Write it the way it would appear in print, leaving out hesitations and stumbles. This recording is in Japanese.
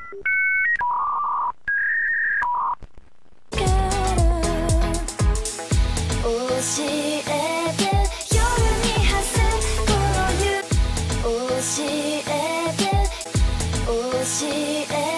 教えて夜に発すこの夢教えて教えて